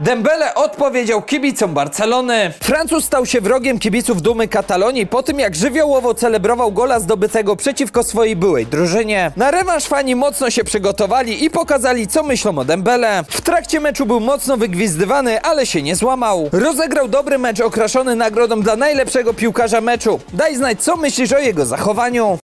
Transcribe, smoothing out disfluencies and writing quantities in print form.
Dembele odpowiedział kibicom Barcelony. Francuz stał się wrogiem kibiców Dumy Katalonii po tym, jak żywiołowo celebrował gola zdobytego przeciwko swojej byłej drużynie. Na rewanż fani mocno się przygotowali i pokazali, co myślą o Dembele. W trakcie meczu był mocno wygwizdywany, ale się nie złamał. Rozegrał dobry mecz okraszony nagrodą dla najlepszego piłkarza meczu. Daj znać, co myślisz o jego zachowaniu.